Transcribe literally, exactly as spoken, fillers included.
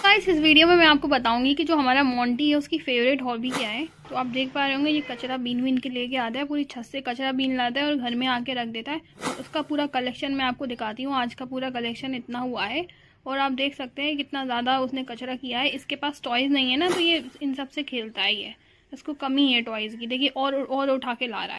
Guys इस video में मैं आपको बताऊंगी कि जो हमारा मोंटी है उसकी फेवरेट हॉबी क्या है। तो आप देख पा रहे होंगे ये कचरा बीन बीन के लेके आता है, पूरी छत से कचरा बीन लाता है और घर में आके रख देता है। तो उसका पूरा कलेक्शन मैं आपको दिखाती हूँ। आज का पूरा कलेक्शन इतना हुआ है और आप देख सकते हैं कितना ज़्यादा उसने कचरा किया है। इसके पास टॉयज़ नहीं है ना, तो ये इन सब से खेलता है। ये इसको कमी है टॉयज़ की। देखिए और और उठा के ला रहा है।